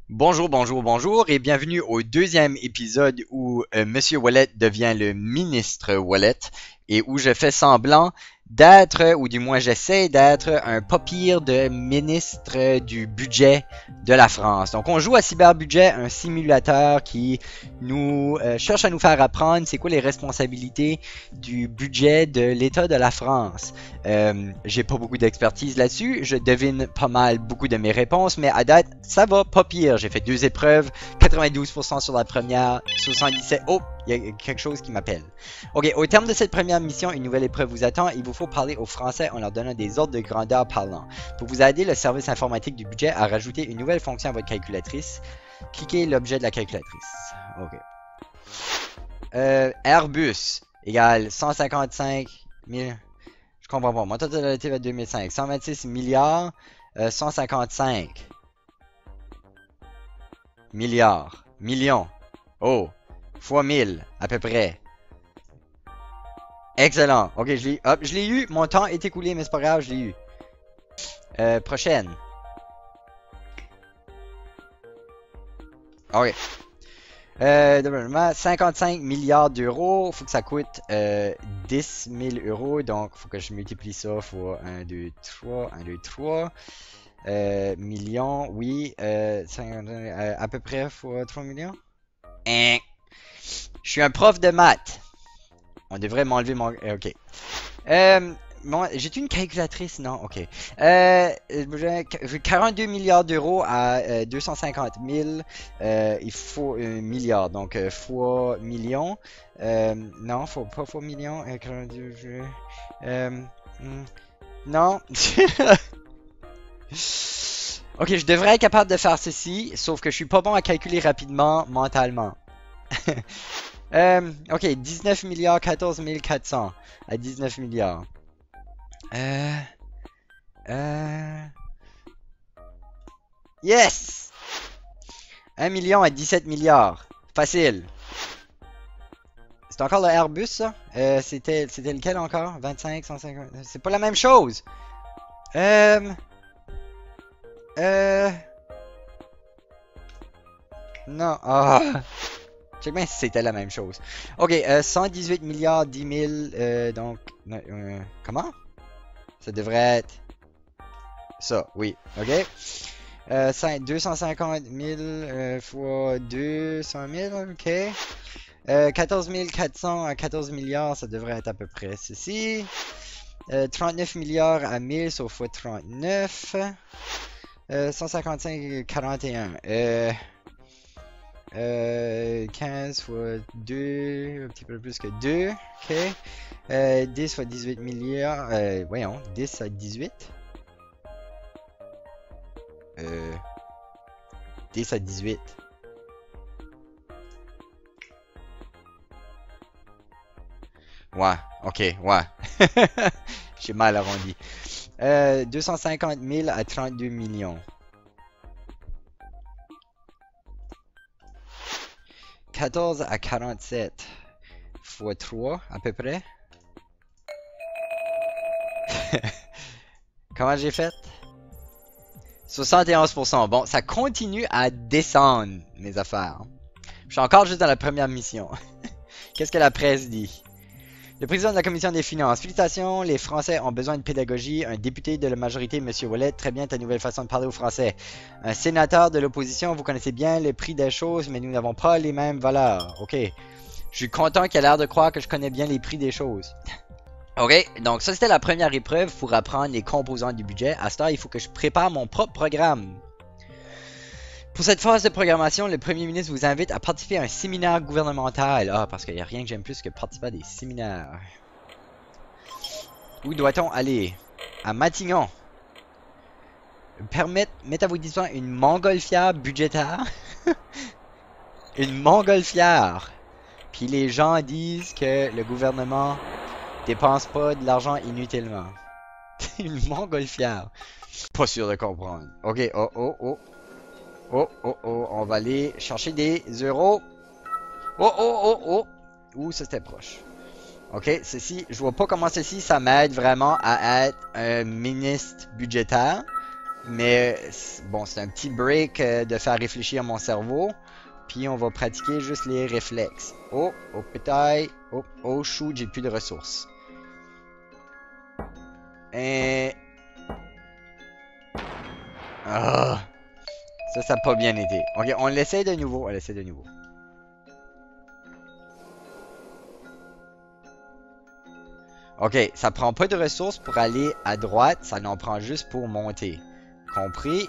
Bonjour, bonjour, bonjour et bienvenue au deuxième épisode où Monsieur Wallet devient le ministre Wallet et où je fais semblant d'être, ou du moins j'essaie d'être, un pas pire de ministre du budget de la France. Donc on joue à Cyberbudget, un simulateur qui nous cherche à nous faire apprendre c'est quoi les responsabilités du budget de l'État de la France. J'ai pas beaucoup d'expertise là-dessus, je devine pas mal beaucoup de mes réponses, mais à date, ça va pas pire. J'ai fait deux épreuves, 92% sur la première, 77. Oh, il y a quelque chose qui m'appelle. Ok, au terme de cette première mission, une nouvelle épreuve vous attend. Il vous faut parler aux Français en leur donnant des ordres de grandeur parlant. Pour vous aider, le service informatique du budget a rajouté une nouvelle fonction à votre calculatrice. Cliquez l'objet de la calculatrice. Ok. Airbus égale 155 000. Je comprends pas. Mon total relatif à 2005. 126 milliards. 155 milliards. Millions. Oh. Fois 1000 à peu près. Excellent. Ok, je l'ai eu. Mon temps est écoulé, mais c'est pas grave, je l'ai eu. Prochaine. Ok. 55 milliards d'euros, faut que ça coûte 10 000 euros, donc faut que je multiplie ça fois 1, 2, 3, 1, 2, 3. Millions, oui, 50, à peu près fois 3 millions. Hein. Je suis un prof de maths. On devrait m'enlever mon... ok. Bon, j'ai une calculatrice, non? Ok. 42 milliards d'euros à 250 000. Il faut un milliard, donc fois million. Non, faut pas fois million. Non. Ok, je devrais être capable de faire ceci, sauf que je suis pas bon à calculer rapidement mentalement. Ok, 19 milliards, 14 400 à 19 milliards. Euh... Yes! 1 million à 17 milliards. Facile. C'est encore le Airbus, ça? C'était lequel encore? 25, 150... C'est pas la même chose! Euh... Euh... Non. Ah! Je sais bien si c'était la même chose. Ok, 118 milliards, 10 000... donc... comment? Ça devrait être... ça, oui. Ok. 250 000 fois 200 000, ok. 14 400 à 14 milliards, ça devrait être à peu près ceci. 39 milliards à 1000, sauf fois 39. 155, 41. 15 fois 2, un petit peu plus que 2, ok. 10 fois 18 milliards, voyons, 10 à 18. 10 à 18. Ouais, ok, ouais. J'ai mal arrondi. 250 000 à 32 millions. 14 à 47 fois 3 à peu près. Comment j'ai fait? 71%. Bon, ça continue à descendre, mes affaires. Je suis encore juste dans la première mission. Qu'est-ce que la presse dit? Le président de la commission des finances. Félicitations, les Français ont besoin de pédagogie. Un député de la majorité, M. Wallet, très bien ta nouvelle façon de parler aux Français. Un sénateur de l'opposition, vous connaissez bien le prix des choses, mais nous n'avons pas les mêmes valeurs. Ok. Je suis content qu'il a l'air de croire que je connais bien les prix des choses. Ok, donc ça c'était la première épreuve pour apprendre les composants du budget. À ce temps, il faut que je prépare mon propre programme. Pour cette phase de programmation, le Premier ministre vous invite à participer à un séminaire gouvernemental. Ah, parce qu'il n'y a rien que j'aime plus que participer à des séminaires. Où doit-on aller? À Matignon. Mettre à vos dispositions une montgolfière budgétaire. Une montgolfière. Puis les gens disent que le gouvernement dépense pas de l'argent inutilement. Une montgolfière. Pas sûr de comprendre. Ok, oh, oh, oh. Oh, oh, oh, on va aller chercher des euros. Oh, oh, oh, oh. Ouh, ça c'était proche. Ok, ceci, je vois pas comment ceci, ça m'aide vraiment à être un ministre budgétaire. Mais bon, c'est un petit break de faire réfléchir mon cerveau. Puis on va pratiquer juste les réflexes. Oh, oh pétaille. Oh, oh shoot, j'ai plus de ressources. Et... Ah, ça n'a pas bien été. Ok, on l'essaie de nouveau. On l'essaie de nouveau. Ok, ça prend pas de ressources pour aller à droite. Ça n'en prend juste pour monter. Compris?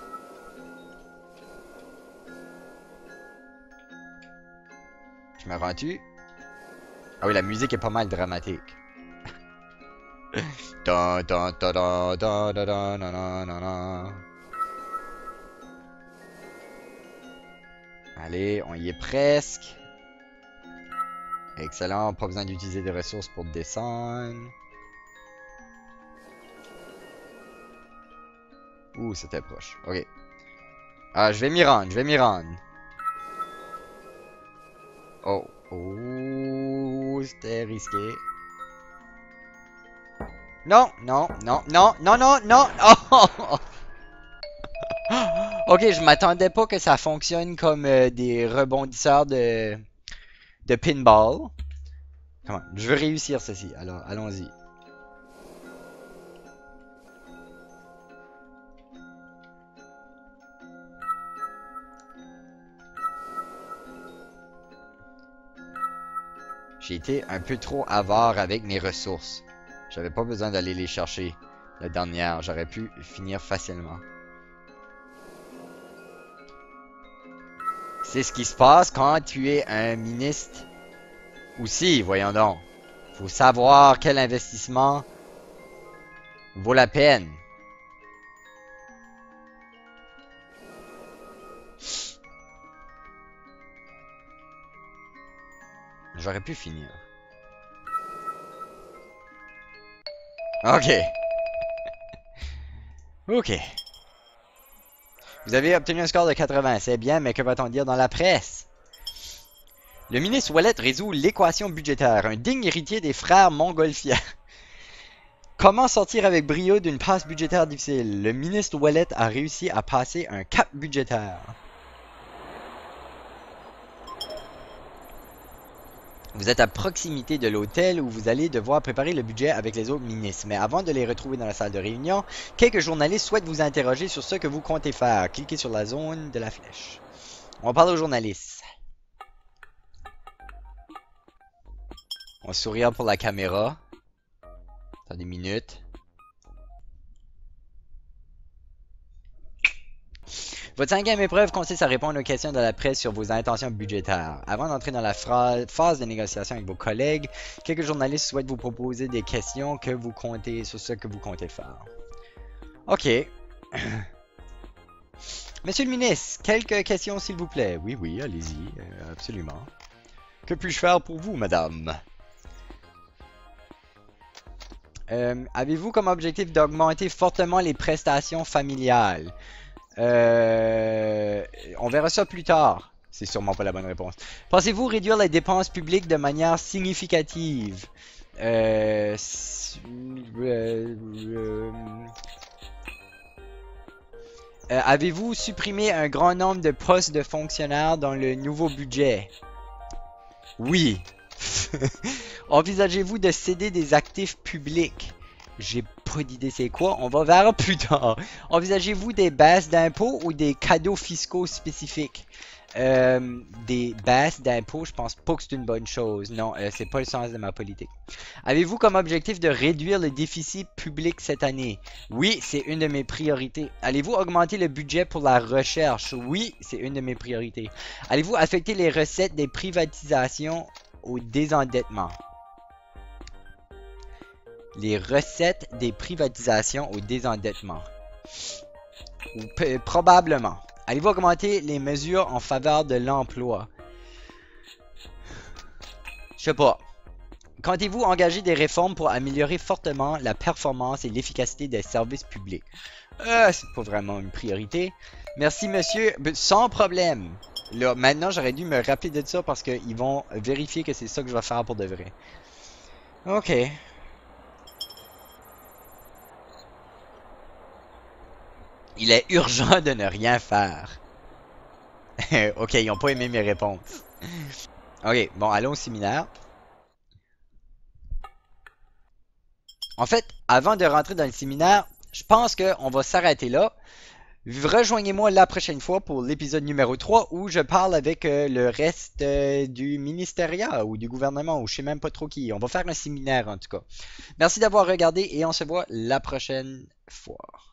Je me rends-tu? Ah oui, la musique est pas mal dramatique. Dun, dun, dun, dun, dun, dun, dun, dun, dun, dun, dun. Allez, on y est presque. Excellent, pas besoin d'utiliser des ressources pour descendre. Ouh, c'était proche. Ok. Ah, je vais m'y rendre, je vais m'y rendre. Oh, oh, c'était risqué. Non, non, non, non, non, non, non. Oh! Ok, je m'attendais pas que ça fonctionne comme des rebondisseurs de pinball. Comment? Je veux réussir ceci, alors allons-y. J'ai été un peu trop avare avec mes ressources. J'avais pas besoin d'aller les chercher. La dernière, j'aurais pu finir facilement. C'est ce qui se passe quand tu es un ministre. Aussi, voyons donc. Faut savoir quel investissement vaut la peine. J'aurais pu finir. Ok. Ok. Vous avez obtenu un score de 80, c'est bien, mais que va-t-on dire dans la presse? Le ministre Wallet résout l'équation budgétaire, un digne héritier des frères Montgolfière. Comment sortir avec brio d'une passe budgétaire difficile? Le ministre Wallet a réussi à passer un cap budgétaire. Vous êtes à proximité de l'hôtel où vous allez devoir préparer le budget avec les autres ministres. Mais avant de les retrouver dans la salle de réunion, quelques journalistes souhaitent vous interroger sur ce que vous comptez faire. Cliquez sur la zone de la flèche. On parle aux journalistes. On sourit pour la caméra. Attendez une minute. Votre cinquième épreuve consiste à répondre aux questions de la presse sur vos intentions budgétaires. Avant d'entrer dans la phase de négociation avec vos collègues, quelques journalistes souhaitent vous proposer des questions sur ce que vous comptez faire. Ok. Monsieur le ministre, quelques questions s'il vous plaît. Oui, oui, allez-y, absolument. Que puis-je faire pour vous, madame? Avez-vous comme objectif d'augmenter fortement les prestations familiales? On verra ça plus tard. C'est sûrement pas la bonne réponse. Pensez-vous réduire les dépenses publiques de manière significative? Avez-vous supprimé un grand nombre de postes de fonctionnaires dans le nouveau budget? Oui. Envisagez-vous de céder des actifs publics? J'ai pas d'idée c'est quoi, on va vers plus tard. Envisagez-vous des baisses d'impôts ou des cadeaux fiscaux spécifiques? Des baisses d'impôts, je pense pas que c'est une bonne chose. Non, c'est pas le sens de ma politique. Avez-vous comme objectif de réduire le déficit public cette année? Oui, c'est une de mes priorités. Allez-vous augmenter le budget pour la recherche? Oui, c'est une de mes priorités. Allez-vous affecter les recettes des privatisations au désendettement? Les recettes des privatisations au désendettement. Ou probablement. Allez-vous augmenter les mesures en faveur de l'emploi? Je sais pas. Comptez-vous engager des réformes pour améliorer fortement la performance et l'efficacité des services publics? C'est pas vraiment une priorité. Merci monsieur, sans problème. Là, maintenant j'aurais dû me rappeler de ça parce qu'ils vont vérifier que c'est ça que je vais faire pour de vrai. Ok. Il est urgent de ne rien faire. Ok, ils ont pas aimé mes réponses. Ok, bon, allons au séminaire. En fait, avant de rentrer dans le séminaire, je pense qu'on va s'arrêter là. Rejoignez-moi la prochaine fois pour l'épisode numéro 3 où je parle avec le reste du ministériat ou du gouvernement ou je sais même pas trop qui. On va faire un séminaire en tout cas. Merci d'avoir regardé et on se voit la prochaine fois.